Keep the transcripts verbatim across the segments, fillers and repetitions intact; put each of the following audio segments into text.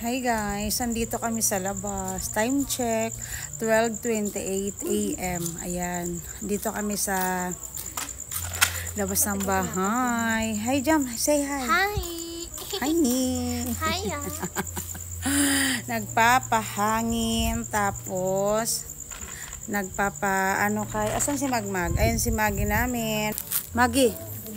Hi guys, andito kami sa labas. Time check, twelve twenty-eight a m Ayan, dito kami sa labas ng bahay. Hi Jam, say hi. Hi! Hi. Hi! Nagpapahangin, tapos nagpapa, ano kay, asan si Magmag? Ayun si Maggie namin. Maggie.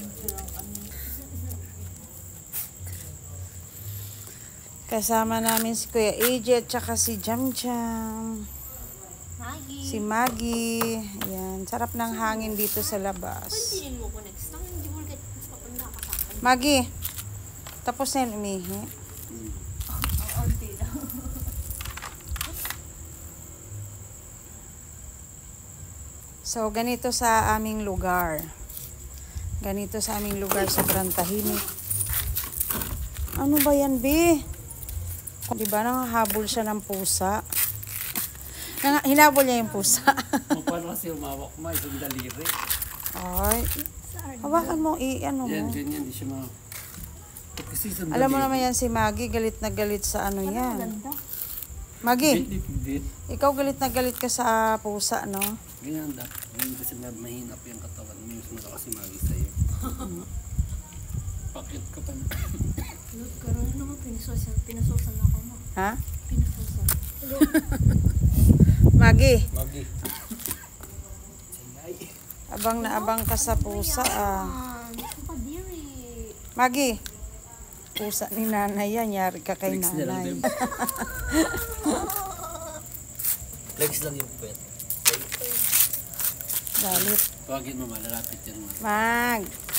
Kasama namin si Kuya A J at saka si Jam Jam. Maggie! Si Maggie. Ayan. Sarap ng hangin dito sa labas. Pwede mo ko next time. Hindi mo ulit mas papanda ka sa akin. Maggie, tapos na yung umihi. Ang unti daw. So, ganito sa aming lugar. Ganito sa aming lugar. Sobrang tahimik. Ano ba yan, B? Diba, nangahabol siya ng pusa. Nang, hinabol niya yung pusa. Paano kasi umawak mo, isang daliri. Ay, hawakan mo, i-ano mo. Yan, ganyan, di siya mga... Kasi isang Alam mo daliri. naman yan si Maggie, galit na galit sa ano yan. Ganda. Maggie, Bit, bit, bit. ikaw galit na galit ka sa pusa, no? Ganyan dapat. Ganyan kasi mahinap yung katawan. May mas malakas si Maggie sa'yo. Pakit ka pa na. Look, karoon naman pinasosan. Pinasosan ako mo. Ha? Pinasosan. Maggie, Maggie. abang na abang ka sa pusa, ah. Ito pa diri. Maggie, pusa ni nanay yan, yari ka kay Flex na lang nanay. din. Flex lang yung pet. Galit. Tawagin mo, malalapit yan. Mag,